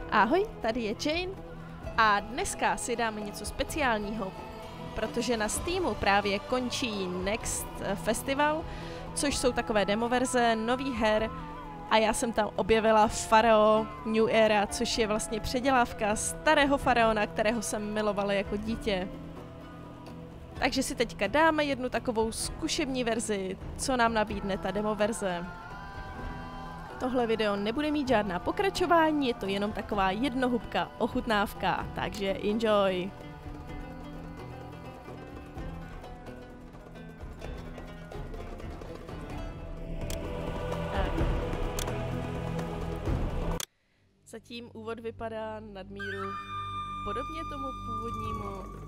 Ahoj, tady je Jane a dneska si dáme něco speciálního, protože na Steamu právě končí Next Festival, což jsou takové demoverze nových her a já jsem tam objevila Pharao New Era, což je vlastně předělávka starého faraona, kterého jsem milovala jako dítě. Takže si teďka dáme jednu takovou zkušební verzi, co nám nabídne ta demoverze. Tohle video nebude mít žádná pokračování, je to jenom taková jednohubka ochutnávka, takže enjoy! Zatím úvod vypadá nadmíru podobně tomu původnímu.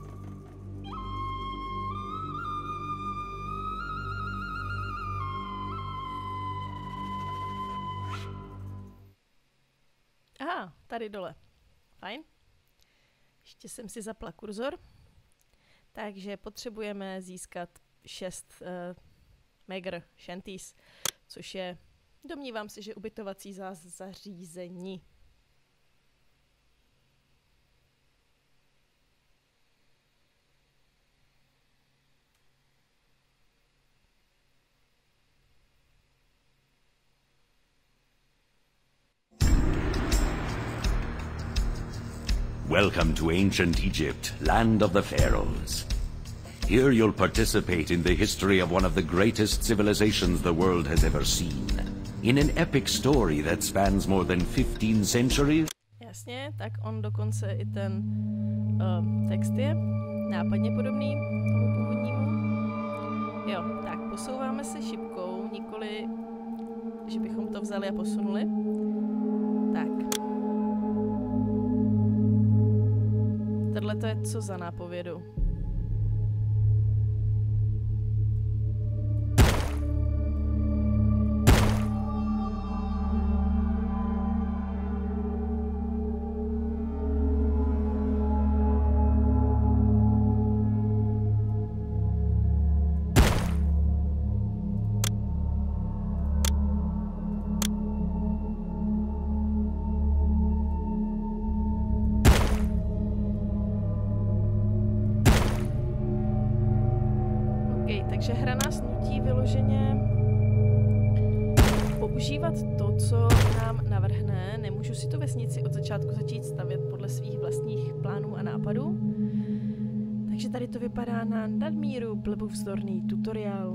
Aha, tady dole. Fajn. Ještě jsem si zapla kurzor. Takže potřebujeme získat 6 megr shanties, což je, domnívám se, že ubytovací zařízení. Welcome to ancient Egypt, land of the pharaohs. Here you'll participate in the history of one of the greatest civilizations the world has ever seen. In an epic story that spans more than 15 centuries. Jasně, tak on dokonce i ten text je nápadně podobný tomu původnímu. Jo, tak posouváme se šipkou, nikoli, že bychom to vzali a posunuli. Tak. Tohle to je co za nápovědu? Takže hra nás nutí vyloženě používat to, co nám navrhne. Nemůžu si tu vesnici od začátku začít stavět podle svých vlastních plánů a nápadů. Takže tady to vypadá na nadmíru plebovzdorný tutoriál.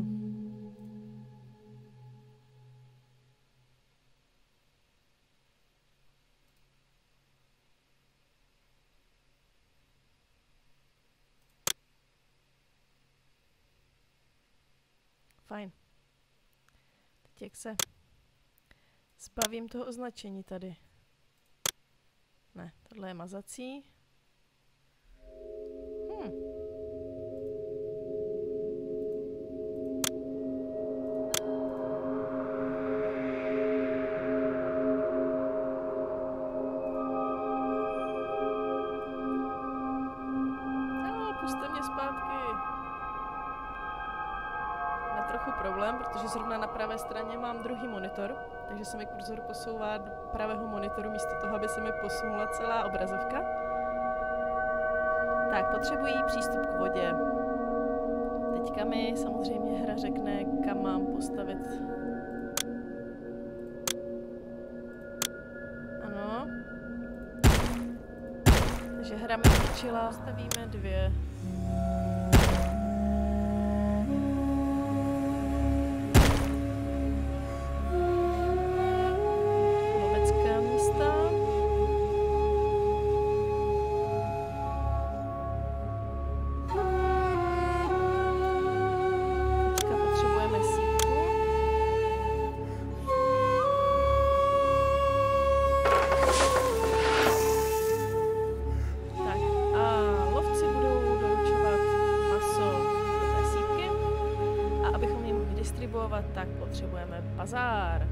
Fajn. Teď jak se zbavím toho označení tady. Ne, tohle je mazací. Puste mě zpátky. Trochu problém, protože zrovna na pravé straně mám druhý monitor, takže se mi kurzor posouvá do pravého monitoru místo toho, aby se mi posunula celá obrazovka. Tak, potřebují přístup k vodě. Teďka mi samozřejmě hra řekne, kam mám postavit. Ano. Takže hra mi učila, stavíme 2. Tak potřebujeme bazár.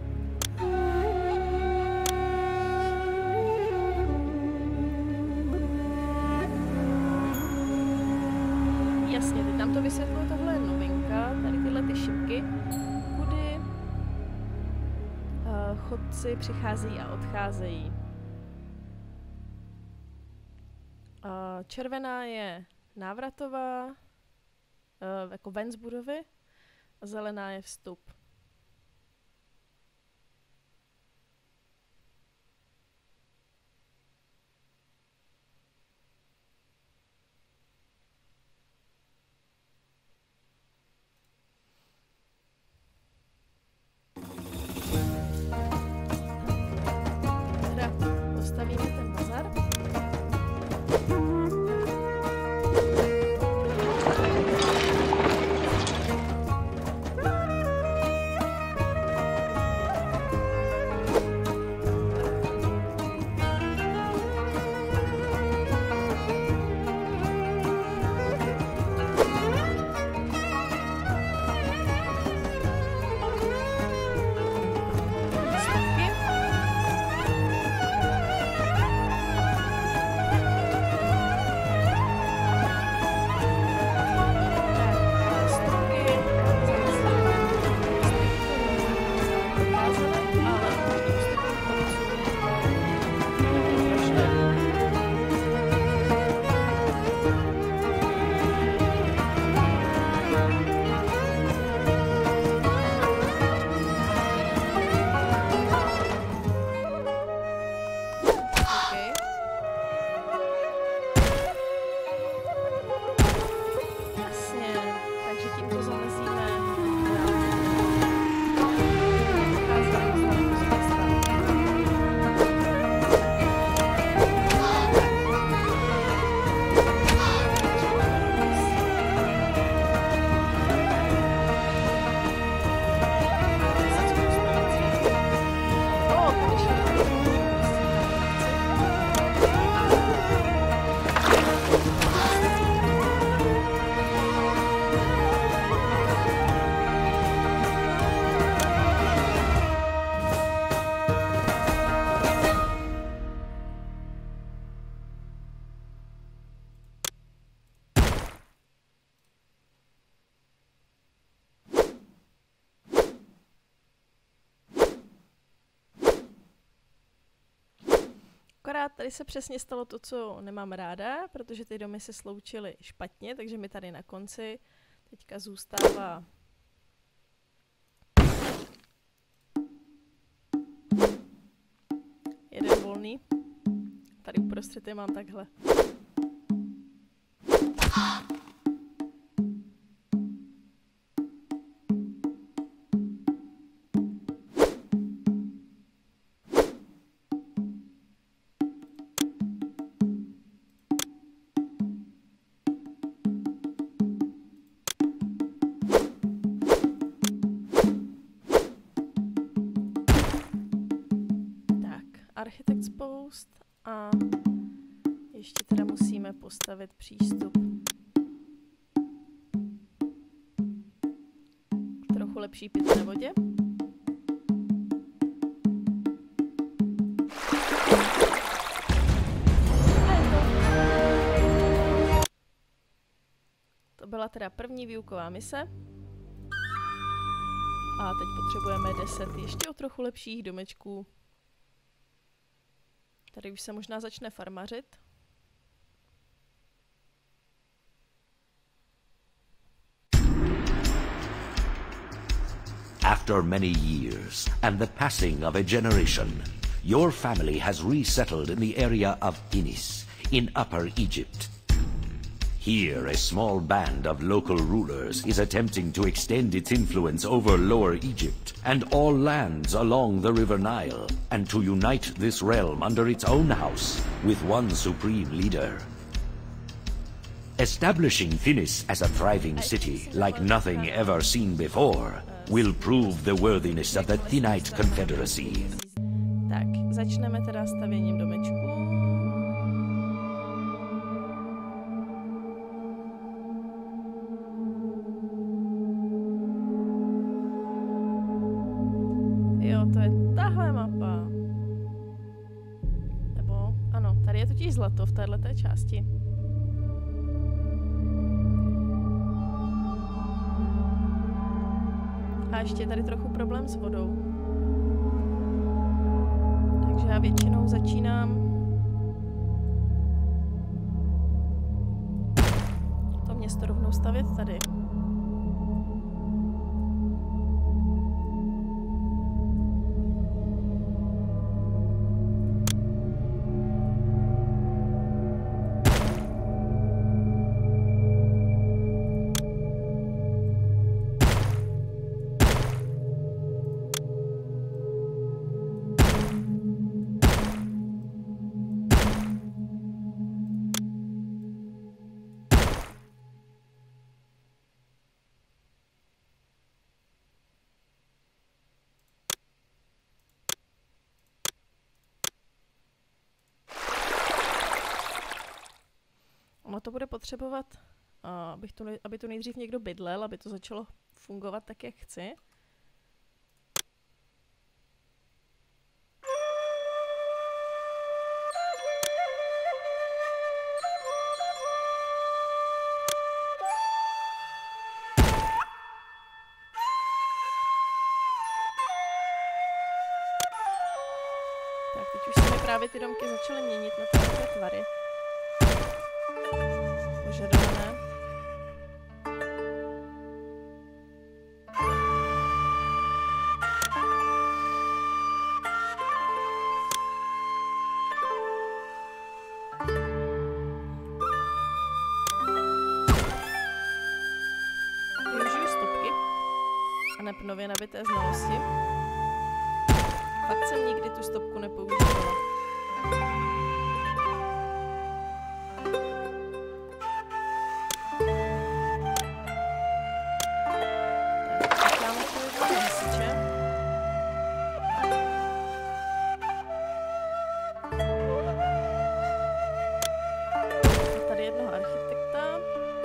Jasně, teď tam to vysvětluje, tohle je novinka, tady tyhle ty šipky, kudy chodci přicházejí a odcházejí. Červená je návratová, jako ven z budovy, a zelená je vstup. Teda postavíme ten bazar. Akorát tady se přesně stalo to, co nemám ráda, protože ty domy se sloučily špatně, takže mi tady na konci teďka zůstává jeden volný. Tady uprostřed je mám takhle. Architect's Post a ještě teda musíme postavit přístup k trochu lepší pitné vodě. To byla teda první výuková mise. A teď potřebujeme 10 ještě o trochu lepších domečků. Tady už se možná začne farmařit. After many years and the passing of a generation, your family has resettled in the area of Inis, in Upper Egypt. Here, a small band of local rulers is attempting to extend its influence over Lower Egypt and all lands along the River Nile, and to unite this realm under its own house with one supreme leader. Establishing Finis as a thriving city like nothing ever seen before will prove the worthiness of the Thinite Confederacy. Tak, začneme teda stavěním domečku. Jo, to je tahle mapa. Nebo, ano, tady je totiž zlato v téhleté části. A ještě je tady trochu problém s vodou. Takže já většinou začínám město rovnou stavět tady. Ono to bude potřebovat, aby tu nejdřív někdo bydlel, aby to začalo fungovat tak, jak chci. Tak, teď už se mi právě ty domky začaly měnit na takové tvary. Požadované. Využiju stopky a neb nově nabité znalosti. Fakt jsem nikdy tu stopku nepoužívala. Tady jednoho architekta.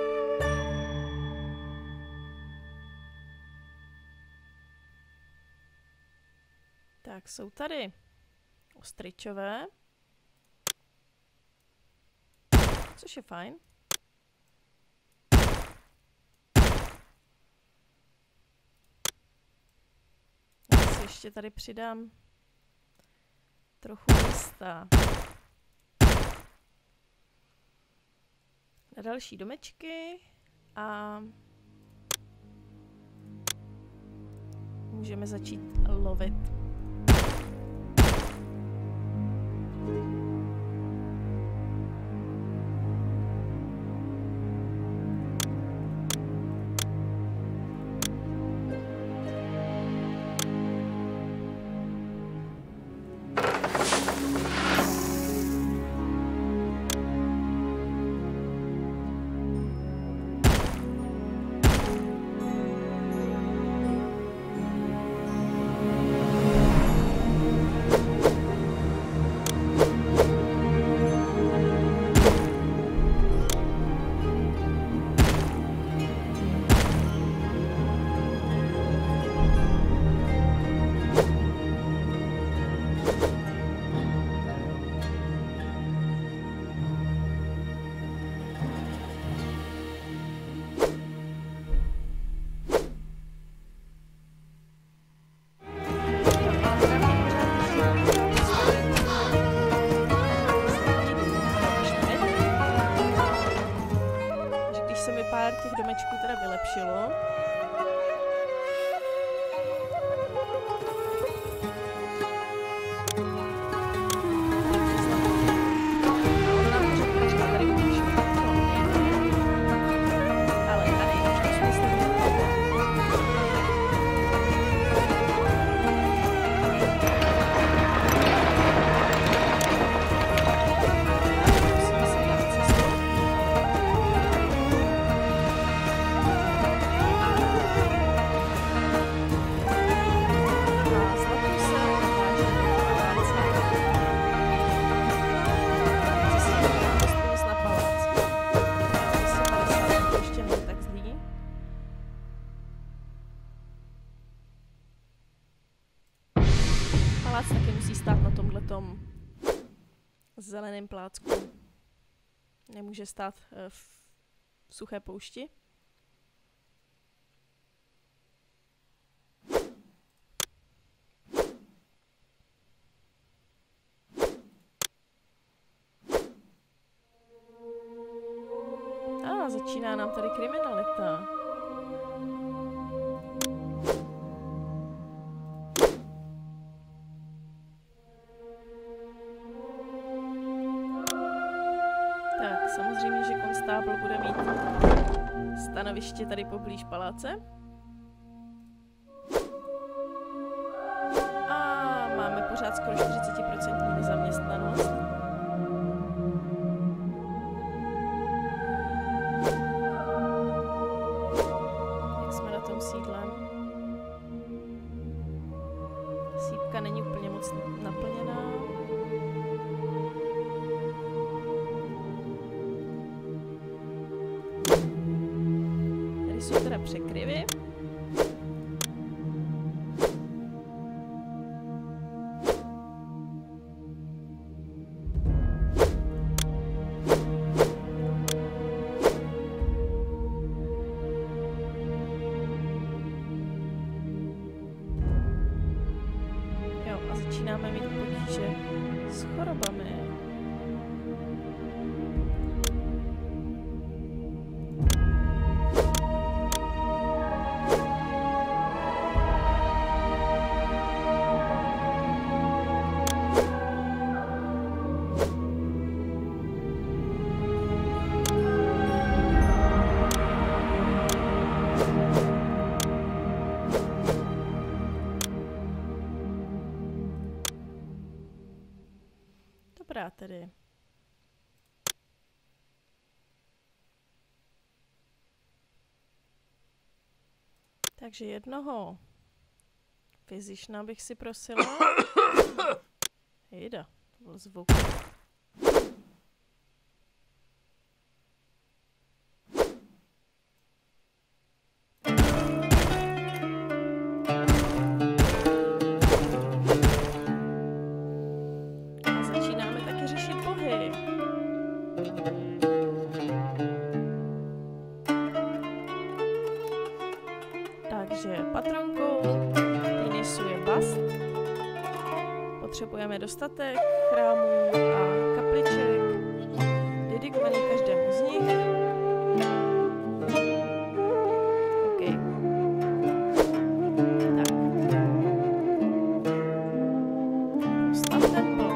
Tak, jsou tady ostryčové, což je fajn. Já si ještě tady přidám trochu místa na další domečky a můžeme začít lovit. Těch domečků teda vylepšilo. Palác taky musí stát na tomhletom zeleném plácku. Nemůže stát v suché poušti. A začíná nám tady kriminalita. Tak, samozřejmě, že konstábl bude mít stanoviště tady poblíž paláce. A máme pořád skoro 40% nezaměstnanost. Jak jsme na tom sídlem? Sýpka není úplně moc naplněná. Tady jsou teda překryvy. Začínáme mít potíže s chorobami. Dobrá tedy. Takže jednoho fyzična bych si prosila. Jejda, to byl zvuk. Takže patronkou Tinisu je Bast. Potřebujeme dostatek chrámů a kapliček, dedikovaný každému z nich. OK. Tak. Postav templ.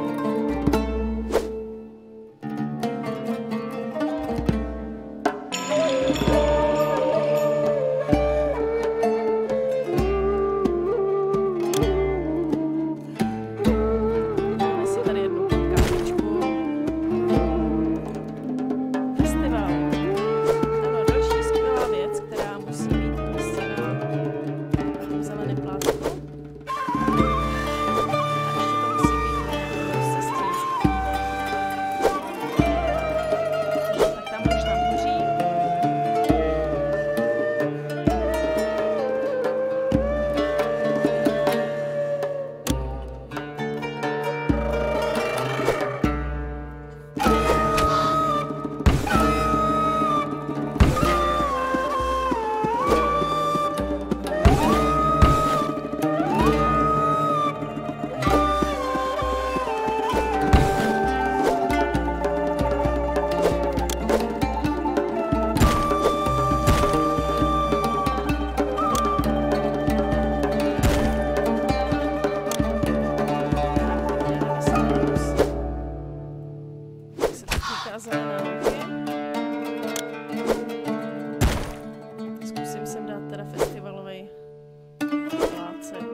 Zkusím sem dát teda festivalový plácek.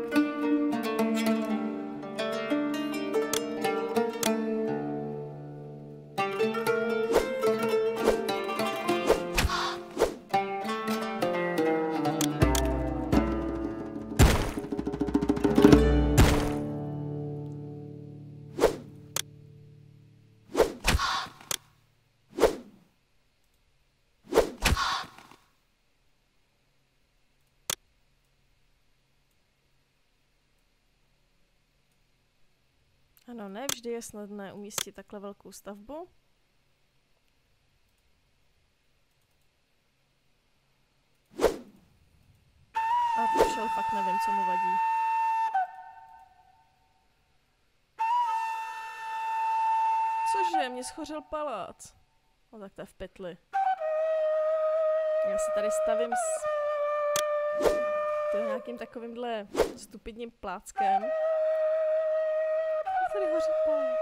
Ano, ne vždy je snadné umístit takhle velkou stavbu. A to šel, fakt nevím, co mu vadí. Cože, mě schořel palác. No tak to je v pytli. Já se tady stavím s nějakým takovýmhle stupidním pláckem. Tady hoří plác.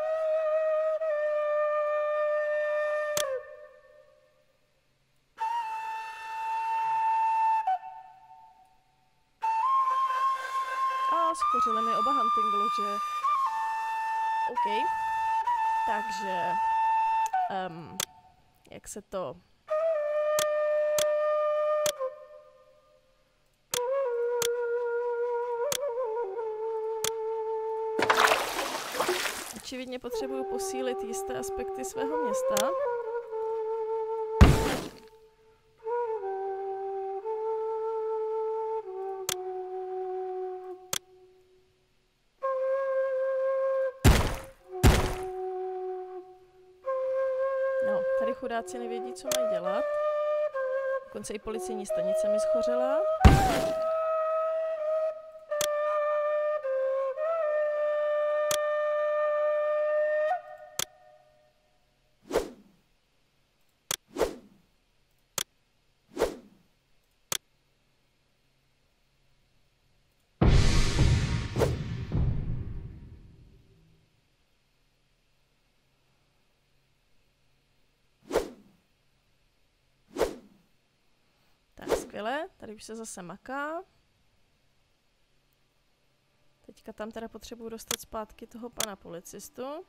A schořily mi oba hunting lodge. OK. Takže... jak se to... Očividně potřebuju posílit jisté aspekty svého města. No, tady chudáci nevědí, co mají dělat. Dokonce i policejní stanice mi schořela. Skvěle, tady už se zase maká. Teďka tam teda potřebuji dostat zpátky toho pana policistu.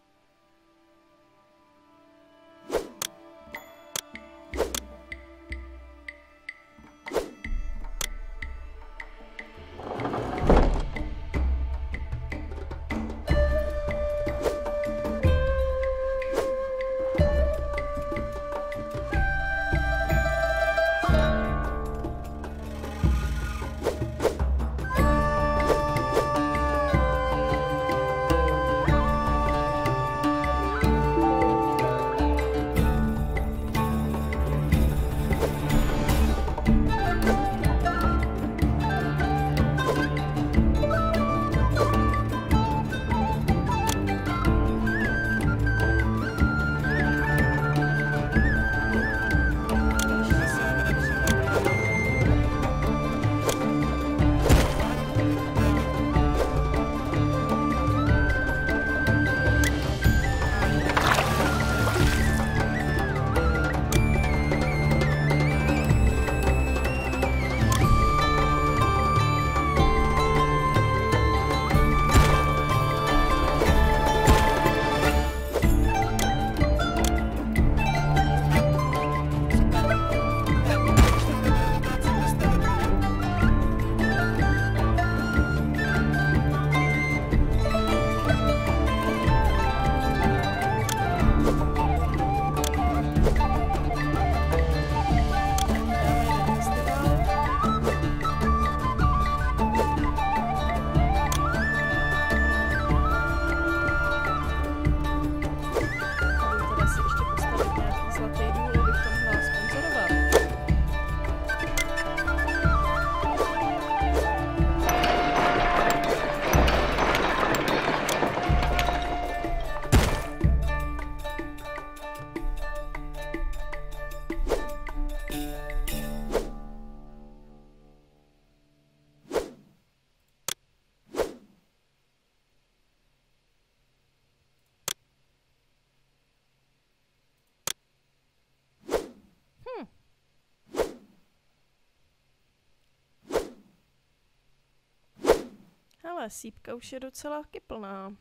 Hele, sípka už je docela plná.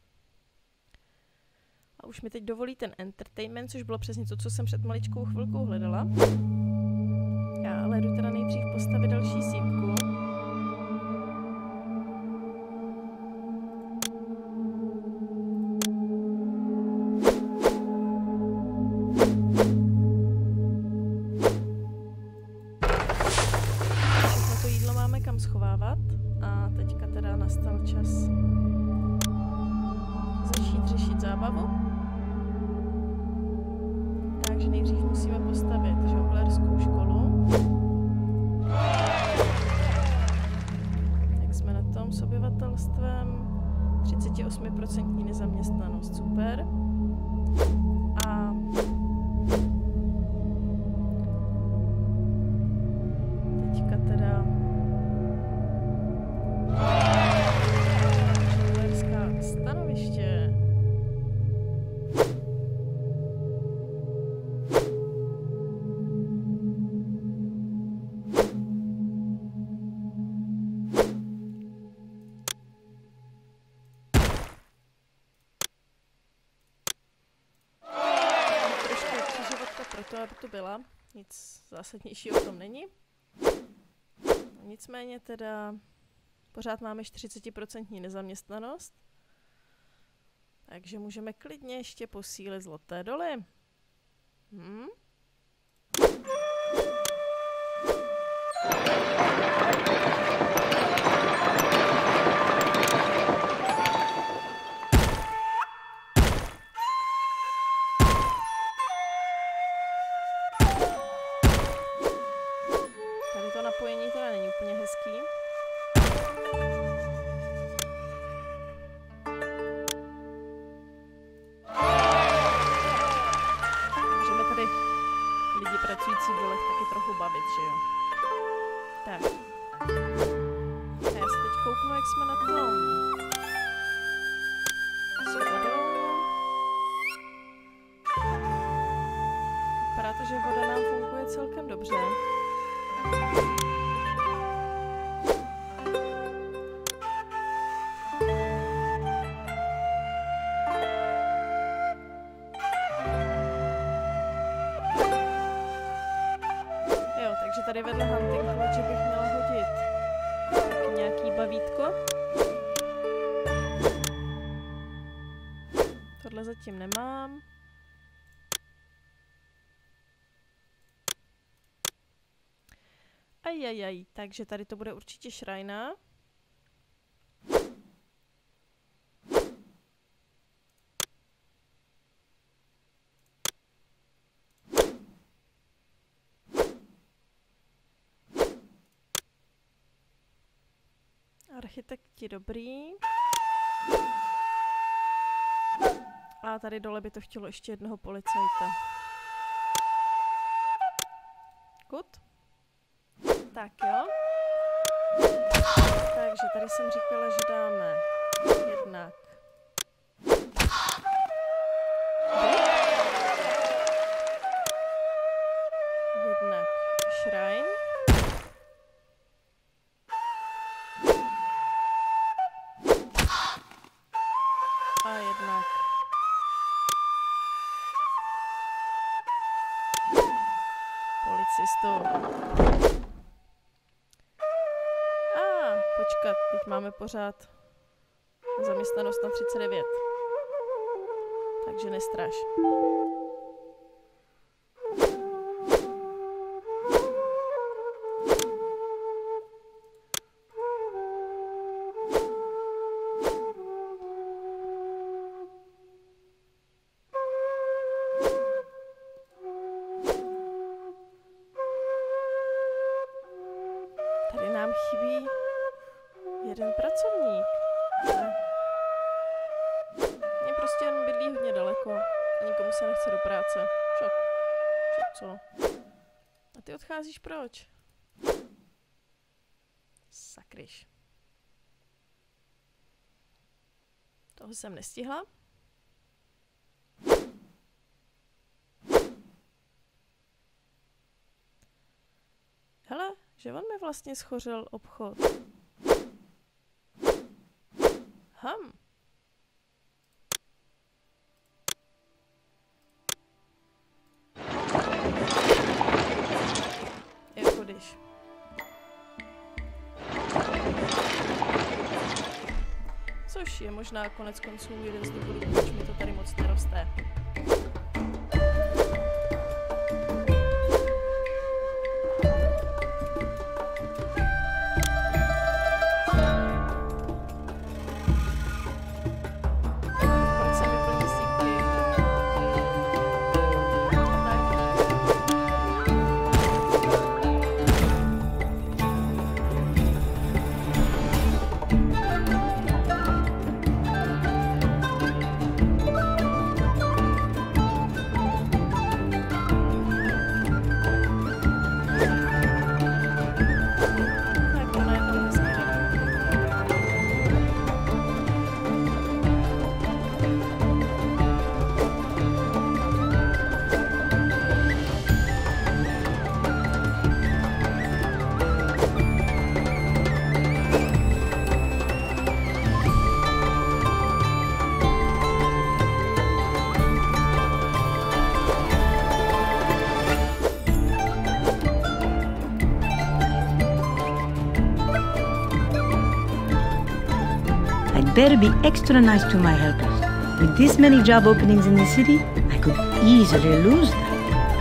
A už mi teď dovolí ten entertainment, což bylo přesně to, co jsem před maličkou chvilkou hledala. Já ale jdu teda nejdřív postavit další sípku. Všechno to jídlo máme kam schovávat. A teďka teda nastal čas začít řešit zábavu. Takže nejdřív musíme postavit žonglerskou školu. Jak jsme na tom s obyvatelstvem? 38% nezaměstnanost, super. A to, aby tu byla. Nic zásadnějšího v tom není. Nicméně teda pořád máme 40% nezaměstnanost. Takže můžeme klidně ještě posílit Zlaté doly. Tady to napojení teda není úplně hezký. Můžeme tady lidi pracující v dolech taky trochu bavit, že jo? Tak. A já se teď kouknu, jak jsme na tom. S vodou. Vypadá to, že voda nám funguje celkem dobře. Jo, takže tady vedle hunting lodge bych měla hodit taky nějaký bavítko. Tohle zatím nemám. Ajajaj, takže tady to bude určitě šrajna. Architekti dobrý. A tady dole by to chtělo ještě jednoho policajta. Good. Tak jo. Takže tady jsem říkala, že dáme jednak shrine. A jednak policistu. Počkat, teď máme pořád zaměstnanost na 39. Takže nestraš. Tady nám chybí jeden pracovník. Mě prostě jen bydlí hodně daleko. A nikomu se nechce do práce. Však co? A ty odcházíš proč? Sakryš. Toho jsem nestihla. Hele, že on mi vlastně schořel obchod. Jako když. Což je možná konec konců jeden z důvodů, proč mi to tady moc neroste. better be extra nice to my helpers. With this many job openings in the city, I could easily lose them.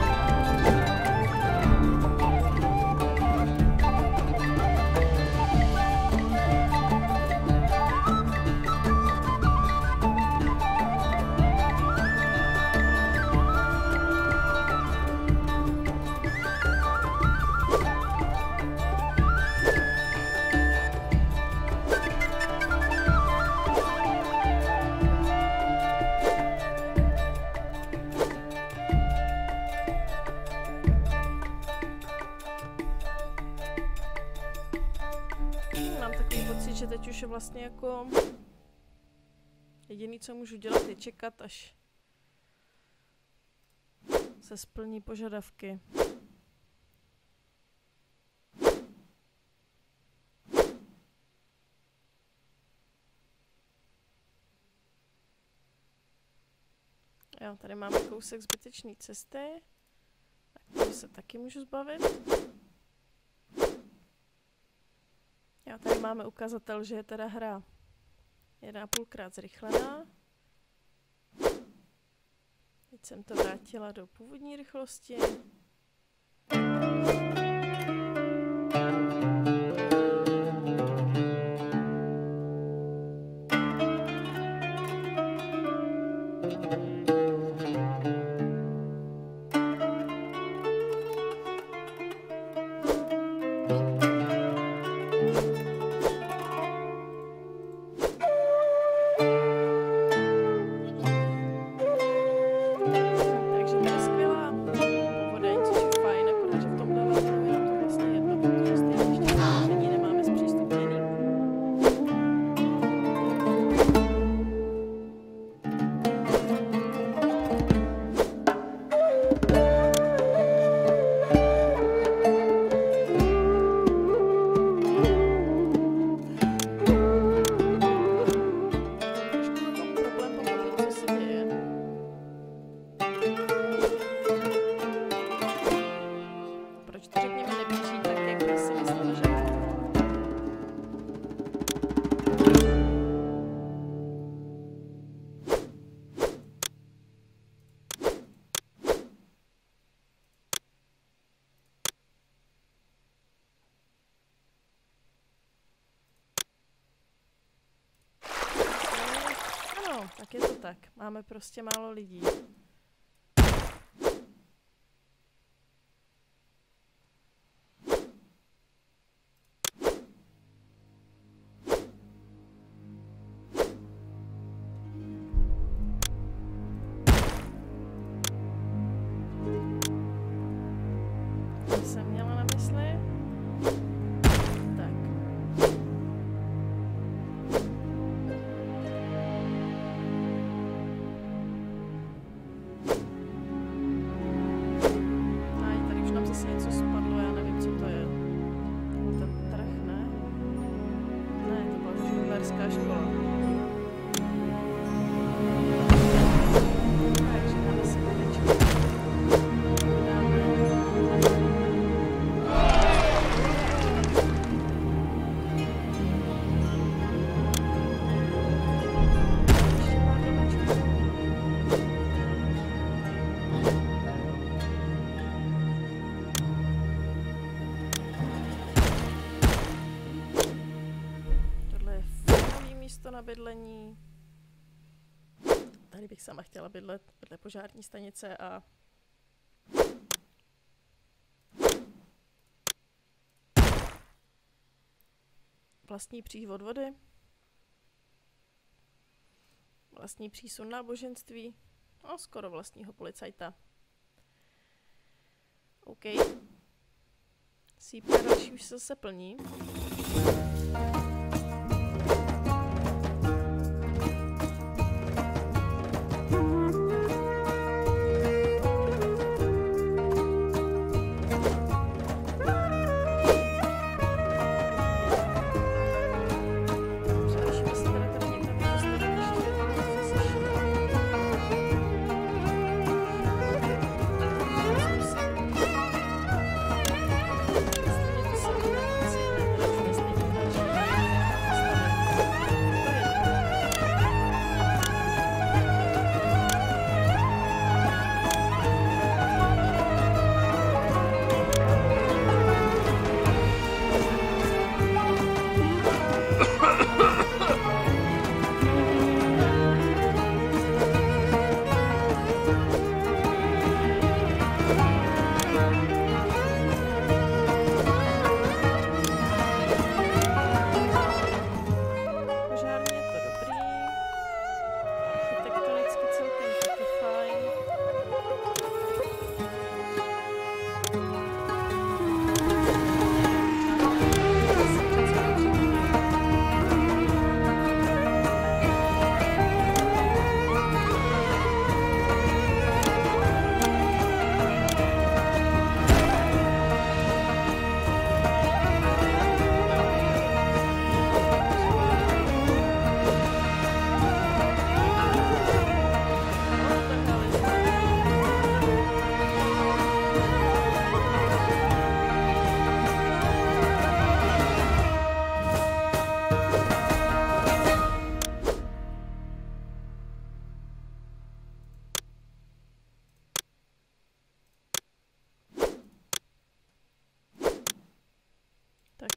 Mám takový pocit, že teď už je vlastně jako jediný, co můžu dělat, je čekat, až se splní požadavky. Jo, tady máme kousek zbytečné cesty, tak to se taky můžu zbavit. Jo, tady máme ukazatel, že je teda hra 1,5krát zrychlená. Teď jsem to vrátila do původní rychlosti. Tak je to tak. Máme prostě málo lidí. Co jsem měla na mysli? Tak. Zase něco spadlo, já nevím, co to je. Ten trh, ne? Ne, to byla žonglérská škola. Takže dáme si kolečko. Dáme. Ještě pár domečků. Místo na bydlení. Tady bych sama chtěla bydlet vedle požární stanice a vlastní přívod vody, vlastní přísun náboženství a skoro vlastního policajta. OK. Sípka další už se zase plní.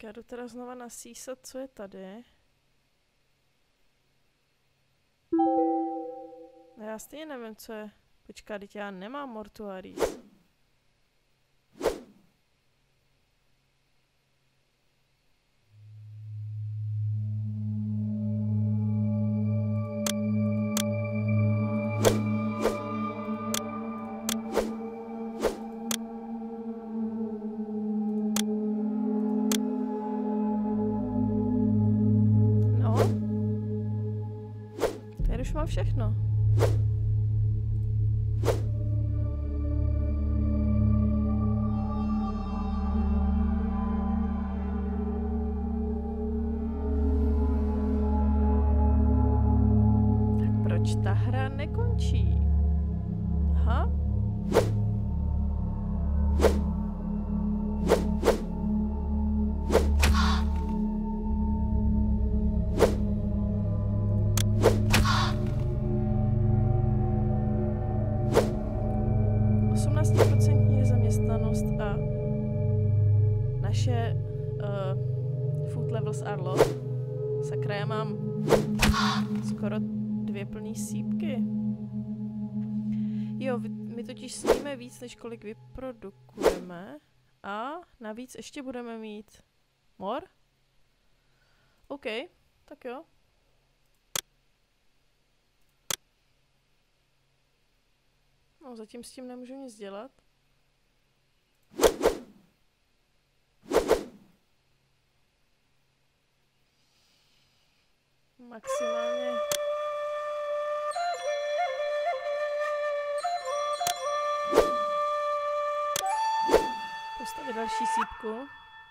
Tak já jdu teda znova nasísat, co je tady. Já stejně nevím, co je. Počká, teď já nemám mortuaries. No. Tady už mám všechno. Ta hra nekončí. Aha. Nezaměstnanost a naše food levels are low. Sakra, já mám skoro 2 plný sípky. Jo, my totiž sníme víc, než kolik vyprodukujeme. A navíc ještě budeme mít more? OK, tak jo. No, zatím s tím nemůžu nic dělat. Maximálně postavit další sípku.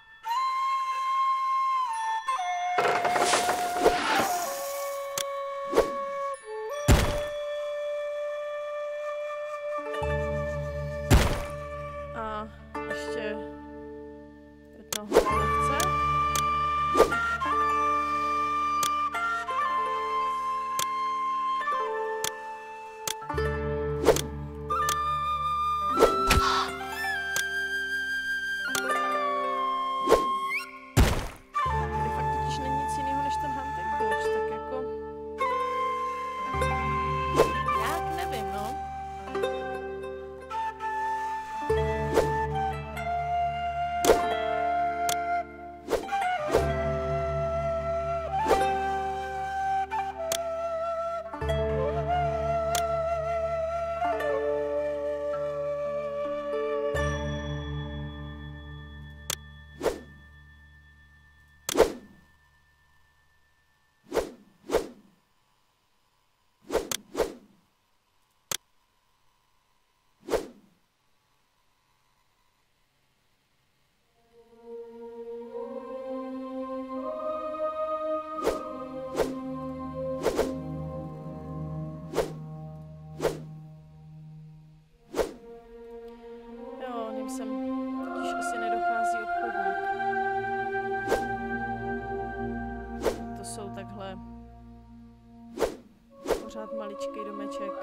A ještě jednoho lovce. Pořád maličký domeček.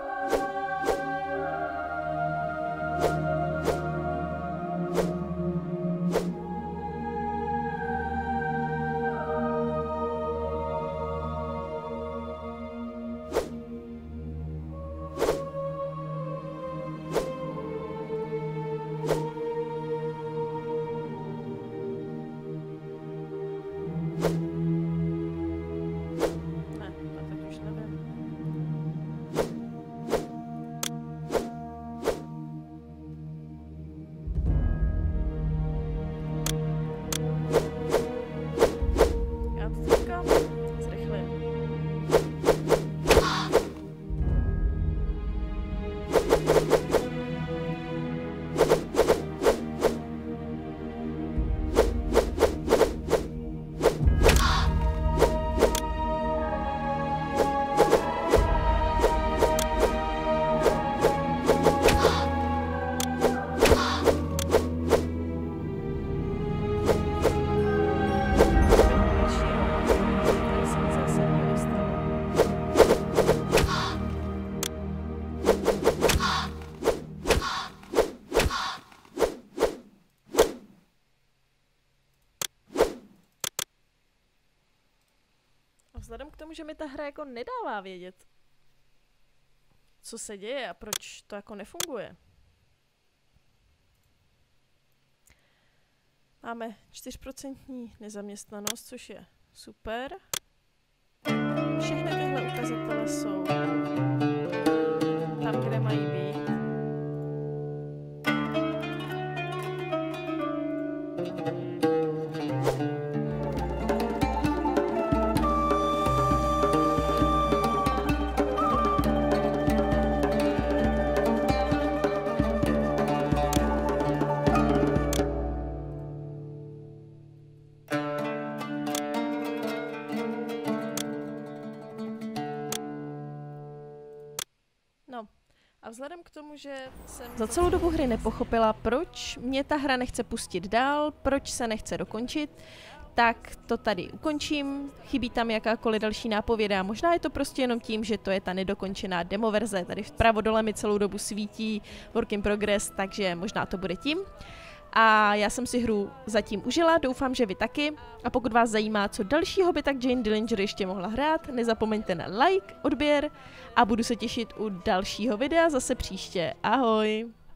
vzhledem k tomu, že mi ta hra jako nedává vědět, co se děje a proč to jako nefunguje. Máme 4% nezaměstnanost, což je super. Všechny tyhle ukazatele jsou tam, kde mají být. A vzhledem k tomu, že jsem za celou dobu hry nepochopila, proč mě ta hra nechce pustit dál, proč se nechce dokončit, tak to tady ukončím. Chybí tam jakákoliv další nápověda. Možná je to prostě jenom tím, že to je ta nedokončená demoverze. Tady vpravo dole mi celou dobu svítí Work in Progress, takže možná to bude tím. A já jsem si hru zatím užila, doufám, že vy taky. A pokud vás zajímá, co dalšího by tak Jane Dillinger ještě mohla hrát, nezapomeňte na like, odběr a budu se těšit u dalšího videa zase příště. Ahoj!